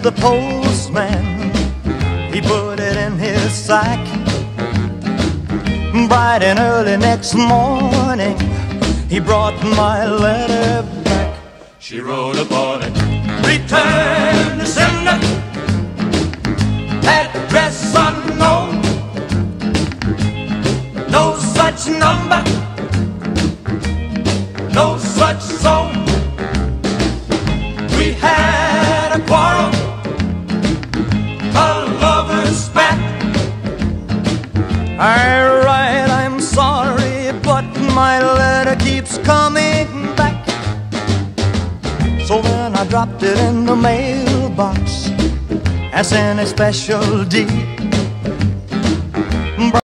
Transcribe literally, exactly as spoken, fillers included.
the postman, he put it in his sack. Bright and early next morning, he brought my letter back. She wrote upon it, return to sender, address unknown, no such number, no such zone. We had a quarrel, a lover's spat. I write, I'm sorry, but my letter keeps coming back. So then I dropped it in the mailbox, as in a special deed.